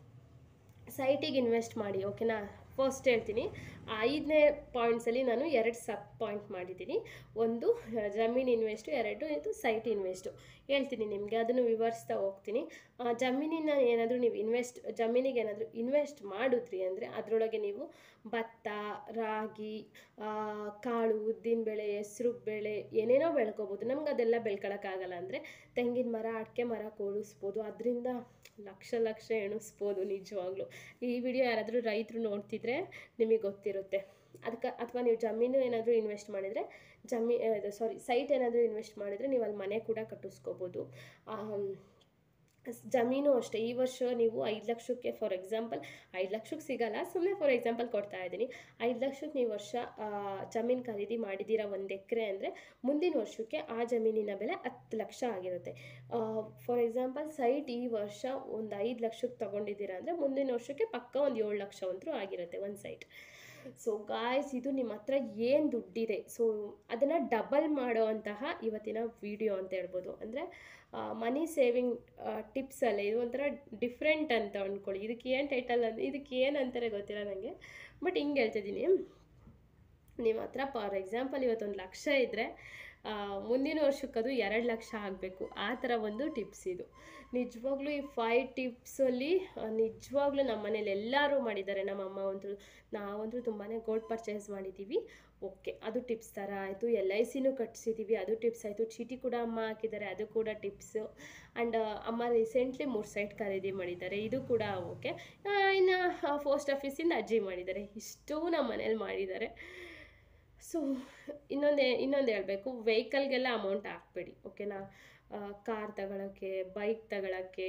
ಸೈಟಿಗೆ ಇನ್ವೆಸ್ಟ್ ಮಾಡಿ. ಓಕೆನಾ, ಫಸ್ಟ್ ಹೇಳ್ತೀನಿ. 5ನೇ ಪಾಯಿಂಟ್ಸಲ್ಲಿ ನಾನು 2 ಸಬ್ ಪಾಯಿಂಟ್ ಮಾಡಿದ್ದೀನಿ. ಒಂದು ಜಮೀನು ಇನ್ವೆಸ್ಟು, 2 ಇದು ಸೈಟ್ ಇನ್ವೆಸ್ಟು ಹೇಳ್ತೀನಿ ನಿಮಗೆ, ಅದನ್ನು ವಿವರಿಸ್ತಾ ಹೋಗ್ತೀನಿ. ಜಮೀನಿನ ಏನಾದರೂ ನೀವು ಜಮೀನಿಗೆ ಏನಾದರೂ ಇನ್ವೆಸ್ಟ್ ಮಾಡಿದ್ರಿ ಅಂದರೆ ಅದರೊಳಗೆ ನೀವು ಭತ್ತ, ರಾಗಿ, ಕಾಳು, ಉದ್ದಿನಬೇಳೆ, ಹೆಸ್ರು ಬೇಳೆ ಏನೇನೋ ಬೆಳ್ಕೊಬೋದು. ನಮ್ಗೆ ಅದೆಲ್ಲ ಬೆಳ್ಕೊಳಕ್ಕಾಗಲ್ಲ ಅಂದರೆ ತೆಂಗಿನ ಮರ, ಅಡಿಕೆ ಮರ ಕೂಡಿಸ್ಬೋದು. ಅದರಿಂದ ಲಕ್ಷ ಎಣಿಸ್ಬೋದು ನಿಜವಾಗ್ಲೂ. ಈ ವಿಡಿಯೋ ಯಾರಾದರೂ ರೈತರು ನೋಡ್ತಿದ್ರೆ ನಿಮಗೆ ಗೊತ್ತಿರುತ್ತೆ. ಅದಕ್ಕೆ ಅಥವಾ ನೀವು ಜಮೀನು ಏನಾದರೂ ಇನ್ವೆಸ್ಟ್ ಮಾಡಿದರೆ, ಸೈಟ್ ಏನಾದರೂ ಇನ್ವೆಸ್ಟ್ ಮಾಡಿದರೆ ನೀವು ಅಲ್ಲಿ ಮನೆ ಕೂಡ ಕಟ್ಟಿಸ್ಕೋಬೋದು. ಜಮೀನು ಅಷ್ಟೇ. ಈ ವರ್ಷ ನೀವು 5 ಲಕ್ಷಕ್ಕೆ ಫಾರ್ ಎಕ್ಸಾಂಪಲ್ 5 ಲಕ್ಷಕ್ಕೆ ಸಿಗಲ್ಲ, ಸುಮ್ಮನೆ ಫಾರ್ ಎಕ್ಸಾಂಪಲ್ ಕೊಡ್ತಾ ಇದ್ದೀನಿ. 5 ಲಕ್ಷಕ್ಕೆ ನೀವು ವರ್ಷ ಜಮೀನು ಖರೀದಿ ಮಾಡಿದ್ದೀರಾ 1 ಎಕರೆ ಅಂದರೆ, ಮುಂದಿನ ವರ್ಷಕ್ಕೆ ಆ ಜಮೀನಿನ ಬೆಲೆ 10 ಲಕ್ಷ ಆಗಿರುತ್ತೆ. ಫಾರ್ ಎಕ್ಸಾಂಪಲ್ ಸೈಟ್ ಈ ವರ್ಷ ಒಂದು 5 ಲಕ್ಷಕ್ಕೆ ತೊಗೊಂಡಿದ್ದೀರಾ ಅಂದರೆ, ಮುಂದಿನ ವರ್ಷಕ್ಕೆ ಪಕ್ಕ ಒಂದು 7 ಲಕ್ಷ ಅಂತೂ ಆಗಿರುತ್ತೆ ಒಂದು ಸೈಟ್. ಸೊ ಗಾಯ್ಸ್, ಇದು ನಿಮ್ಮ ಹತ್ರ ಏನು ದುಡ್ಡಿದೆ, ಸೊ ಅದನ್ನು ಡಬಲ್ ಮಾಡೋ ಅಂತಹ ಇವತ್ತಿನ ವಿಡಿಯೋ ಅಂತ ಹೇಳ್ಬೋದು. ಅಂದರೆ ಮನಿ ಸೇವಿಂಗ್ ಟಿಪ್ಸಲ್ಲೇ ಇದು ಒಂಥರ ಡಿಫ್ರೆಂಟ್ ಅಂತ ಅಂದ್ಕೊಳ್ಳಿ. ಇದಕ್ಕೆ ಏನು ಟೈಟಲ್ ಅಂದರೆ, ಇದಕ್ಕೆ ಏನು ಅಂತಾರೆ ಗೊತ್ತಿಲ್ಲ ನನಗೆ, ಬಟ್ ಹಿಂಗೆ ಹೇಳ್ತಿದ್ದೀನಿ. ನಿಮ್ಮ ಹತ್ರ ಫಾರ್ ಎಕ್ಸಾಂಪಲ್ ಇವತ್ತು 1 ಲಕ್ಷ ಇದ್ದರೆ, ಮುಂದಿನ ವರ್ಷಕ್ಕೆ ಅದು 2 ಲಕ್ಷ ಆಗಬೇಕು, ಆ ಥರ ಒಂದು ಟಿಪ್ಸ್ ಇದು. ನಿಜವಾಗ್ಲೂ ಈ 5 ಟಿಪ್ಸಲ್ಲಿ ನಿಜವಾಗ್ಲೂ ನಮ್ಮ ಮನೇಲಿ ಎಲ್ಲರೂ ಮಾಡಿದ್ದಾರೆ. ನಮ್ಮ ಅಮ್ಮ ಅಂತೂ, ನಾವಂತೂ ತುಂಬಾ ಗೋಲ್ಡ್ ಪರ್ಚೇಸ್ ಮಾಡಿದ್ದೀವಿ. ಓಕೆ, ಅದು ಟಿಪ್ಸ್ ಥರ ಆಯಿತು. LICನೂ ಕಟ್ಸಿದ್ದೀವಿ, ಅದು ಟಿಪ್ಸ್ ಆಯಿತು. ಚೀಟಿ ಕೂಡ ಅಮ್ಮ ಹಾಕಿದ್ದಾರೆ, ಅದು ಕೂಡ ಟಿಪ್ಸು. ಆ್ಯಂಡ್ ಅಮ್ಮ ರೀಸೆಂಟ್ಲಿ 3 ಸೈಟ್ ಖರೀದಿ ಮಾಡಿದ್ದಾರೆ, ಇದು ಕೂಡ ಓಕೆ. ಇನ್ನು ಪೋಸ್ಟ್ ಆಫೀಸಿಂದ ಅಜ್ಜಿ ಮಾಡಿದ್ದಾರೆ, ಇಷ್ಟೂ ನಮ್ಮ ಮನೇಲಿ ಮಾಡಿದ್ದಾರೆ. ಸೊ ಇನ್ನೊಂದು ಹೇಳಬೇಕು, ವೆಹಿಕಲ್ಗೆಲ್ಲ ಅಮೌಂಟ್ ಹಾಕ್ಬೇಡಿ, ಓಕೆನಾ. ಕಾರ್ ತಗೊಳ್ಳೋಕ್ಕೆ, ಬೈಕ್ ತಗೊಳ್ಳೋಕ್ಕೆ,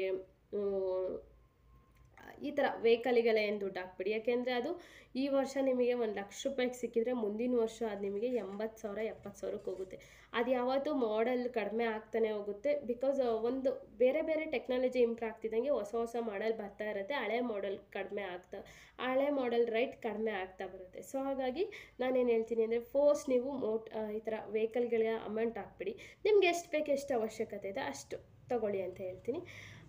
ಈ ಥರ ವೆಹಿಕಲಿಗೆಲ್ಲ ಏನು ದುಡ್ಡು ಹಾಕ್ಬೇಡಿ. ಯಾಕೆಂದರೆ ಅದು ಈ ವರ್ಷ ನಿಮಗೆ 1 ಲಕ್ಷ ರೂಪಾಯಿಗೆ ಸಿಕ್ಕಿದ್ರೆ, ಮುಂದಿನ ವರ್ಷ ಅದು ನಿಮಗೆ 80,000 70,000ಕ್ಕೆ ಹೋಗುತ್ತೆ. ಅದು ಯಾವತ್ತೂ ಮಾಡೆಲ್ ಕಡಿಮೆ ಆಗ್ತಾನೆ ಹೋಗುತ್ತೆ. ಬಿಕಾಸ್ ಒಂದು ಬೇರೆ ಬೇರೆ ಟೆಕ್ನಾಲಜಿ ಇಂಪ್ರೂವ್ ಆಗ್ತಿದ್ದಂಗೆ ಹೊಸ ಮಾಡೆಲ್ ಬರ್ತಾ ಇರುತ್ತೆ, ಹಳೆ ಮಾಡೆಲ್ ಹಳೆ ಮಾಡೆಲ್ ರೈಟ್ ಕಡಿಮೆ ಆಗ್ತಾ ಬರುತ್ತೆ. ಸೊ ಹಾಗಾಗಿ ನಾನೇನು ಹೇಳ್ತೀನಿ ಅಂದರೆ, ಫೋರ್ಸ್ ನೀವು ಈ ಥರ ವೆಹಿಕಲ್ಗಳಿಗೆ ಅಮೌಂಟ್ ಹಾಕ್ಬಿಡಿ. ನಿಮ್ಗೆ ಎಷ್ಟು ಬೇಕು, ಎಷ್ಟು ಅವಶ್ಯಕತೆ ಇದೆ ಅಷ್ಟು ತಗೊಳ್ಳಿ ಅಂತ ಹೇಳ್ತೀನಿ.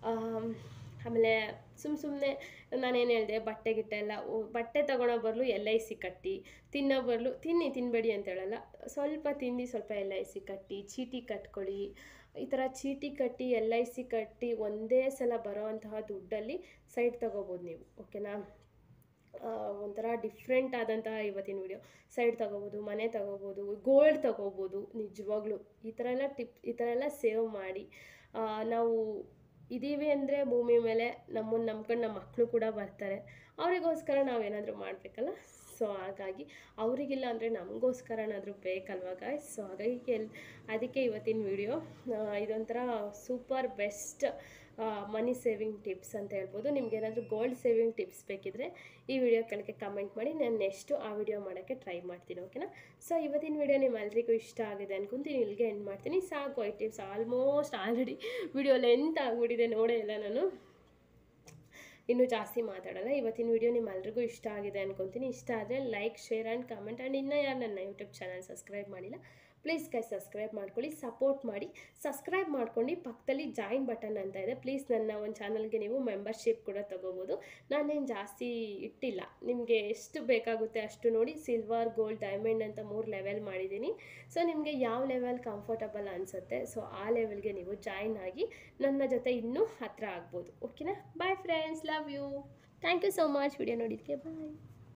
ಆಮೇಲೆ ಸುಮ್ಮನೆ ನಾನೇನು ಹೇಳಿದೆ, ಬಟ್ಟೆ ಎಲ್ಲ ಬಟ್ಟೆ ತೊಗೊಳೋ ಬರಲು LIC ಕಟ್ಟಿ, ತಿನ್ನೋ ಬರಲು ತಿನ್ನಬೇಡಿ ಅಂತ ಹೇಳಲ್ಲ, ಸ್ವಲ್ಪ ತಿಂದು ಸ್ವಲ್ಪ LIC ಕಟ್ಟಿ, ಚೀಟಿ ಕಟ್ಕೊಳ್ಳಿ. ಈ ಥರ ಚೀಟಿ ಕಟ್ಟಿ LIC ಕಟ್ಟಿ ಒಂದೇ ಸಲ ಬರೋ ಅಂತಹ ದುಡ್ಡಲ್ಲಿ ಸೈಟ್ ತೊಗೋಬೋದು ನೀವು, ಓಕೆನಾ. ಒಂಥರ ಡಿಫ್ರೆಂಟ್ ಆದಂತಹ ಇವತ್ತಿನ ವಿಡಿಯೋ. ಸೈಡ್ ತೊಗೋಬೋದು, ಮನೆ ತೊಗೋಬೋದು, ಗೋಲ್ಡ್ ತೊಗೋಬೋದು. ನಿಜವಾಗ್ಲೂ ಈ ಥರ ಎಲ್ಲ ಸೇವ್ ಮಾಡಿ. ನಾವು ಇದ್ದೀವಿ ಅಂದರೆ ಭೂಮಿ ಮೇಲೆ, ನಮ್ಮನ್ನು ನಂಬ್ಕೊಂಡು ನಮ್ಮ ಮಕ್ಕಳು ಕೂಡ ಬರ್ತಾರೆ, ಅವರಿಗೋಸ್ಕರ ನಾವೇನಾದರೂ ಮಾಡಬೇಕಲ್ಲ. ಸೊ ಹಾಗಾಗಿ ಅವರಿಗಿಲ್ಲ ಅಂದರೆ ನಮಗೋಸ್ಕರನಾದರೂ ಬೇಕಲ್ವ ಗಾಯ್ಸ್. ಸೊ ಹಾಗಾಗಿ ಅದಕ್ಕೆ ಇವತ್ತಿನ ವಿಡಿಯೋ ಇದೊಂಥರ super best money saving tips ಅಂತ ಹೇಳ್ಬೋದು. ನಿಮ್ಗೇನಾದರೂ ಗೋಲ್ಡ್ ಸೇವಿಂಗ್ ಟಿಪ್ಸ್ ಬೇಕಿದ್ದರೆ ಈ ವಿಡಿಯೋ ಕೆಳಗೆ ಕಮೆಂಟ್ ಮಾಡಿ, ನಾನು ನೆಕ್ಸ್ಟು ಆ ವಿಡಿಯೋ ಮಾಡೋಕ್ಕೆ ಟ್ರೈ ಮಾಡ್ತೀನಿ, ಓಕೆನಾ. ಸೊ ಇವತ್ತಿನ ವಿಡಿಯೋ ನಿಮ್ಮೆಲ್ಲರಿಗೂ ಇಷ್ಟ ಆಗಿದೆ ಅನ್ಕೊಂತೀನಿ. ಇಲ್ಲಿಗೆ ಎಂಡ್ ಮಾಡ್ತೀನಿ. ಸಾಕು, 5 tips almost already video length ಆಗಿಬಿಟ್ಟಿದೆ, ನೋಡೇ ಇಲ್ಲ ನಾನು, ಇನ್ನೂ ಜಾಸ್ತಿ ಮಾತಾಡೋಲ್ಲ. ಇವತ್ತಿನ ವಿಡಿಯೋ ನಿಮ್ಮೆಲ್ಲರಿಗೂ ಇಷ್ಟ ಆಗಿದೆ ಅನ್ಕೊತೀನಿ. ಇಷ್ಟ ಆದರೆ like, share and comment. And ಇನ್ನೂ ಯಾರು ನನ್ನ ಯೂಟ್ಯೂಬ್ ಚಾನಲ್ ಸಬ್ಸ್ಕ್ರೈಬ್ ಮಾಡಿಲ್ಲ, ಪ್ಲೀಸ್ ಗೈಸ್ ಸಬ್ಸ್ಕ್ರೈಬ್ ಮಾಡ್ಕೊಳ್ಳಿ, ಸಪೋರ್ಟ್ ಮಾಡಿ. ಸಬ್ಸ್ಕ್ರೈಬ್ ಮಾಡ್ಕೊಂಡು ಪಕ್ಕದಲ್ಲಿ ಜಾಯಿನ್ ಬಟನ್ ಅಂತ ಇದೆ, ಪ್ಲೀಸ್ ನನ್ನ ಒಂದು ಚಾನಲ್ಗೆ ನೀವು ಮೆಂಬರ್ಶಿಪ್ ಕೂಡ ತೊಗೋಬೋದು. ನಾನೇನು ಜಾಸ್ತಿ ಇಟ್ಟಿಲ್ಲ, ನಿಮಗೆ ಎಷ್ಟು ಬೇಕಾಗುತ್ತೆ ಅಷ್ಟು ನೋಡಿ. ಸಿಲ್ವರ್, ಗೋಲ್ಡ್, ಡೈಮಂಡ್ ಅಂತ 3 ಲೆವೆಲ್ ಮಾಡಿದ್ದೀನಿ. ಸೊ ನಿಮಗೆ ಯಾವ ಲೆವೆಲ್ ಕಂಫರ್ಟಬಲ್ ಅನಿಸುತ್ತೆ, ಸೊ ಆ ಲೆವೆಲ್ಗೆ ನೀವು ಜಾಯಿನ್ ಆಗಿ ನನ್ನ ಜೊತೆ ಇನ್ನೂ ಹತ್ತಿರ ಆಗ್ಬೋದು, ಓಕೆನಾ. Bye friends, love you, thank you so much video ನೋಡಿದ್ದಕ್ಕೆ. ಬಾಯ್.